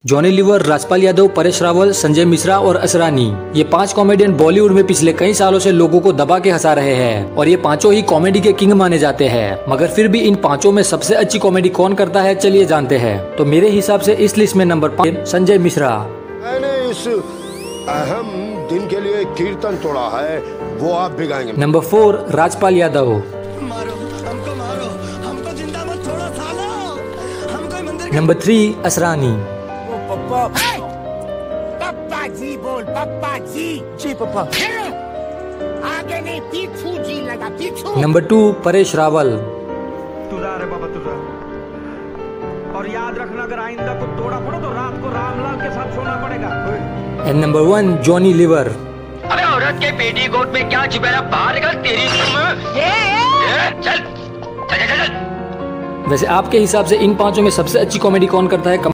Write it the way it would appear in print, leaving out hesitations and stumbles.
Johnny Lever, Rajpal Yadav, Paresh Rawal, Sanjay Mishra और असरानी, ये 5 comedian Bollywood में पिछले कई सालों से लोगों को दबा के हंसा रहे हैं और ये पांचों ही कॉमेडी के किंग माने जाते हैं। मगर फिर भी इन पांचों में सबसे अच्छी कॉमेडी कौन करता है, चलिए जानते हैं। तो मेरे हिसाब से इस लिस्ट में नंबर 5 संजय मिश्रा। मैंने इस अहम दिन के लिए कीर्तन तोड़ा है, वो आप भी गाएंगे। नंबर 4 राजपाल यादव। नंबर 3 असरानी। पप्पा जी बोल, पप्पा जी। जी पप्पा। आगे नहीं, पीछू जी लगा, पीछू। नंबर 2 परेश रावल। तू जा रे बाबा, तू जा। और याद रखना, अगर आइंदा को तोड़ा पड़ो तो रात को रामलाल के साथ सोना पड़ेगा। And number 1 Johnny Lever. अबे औरत के पेटीकोट में क्या छुपा, बाहर निकल तेरी चल चल चल चल। वैसे आपके हिसाब से इन पांचों में सबसे अच्छी कॉमेडी कौन करता है?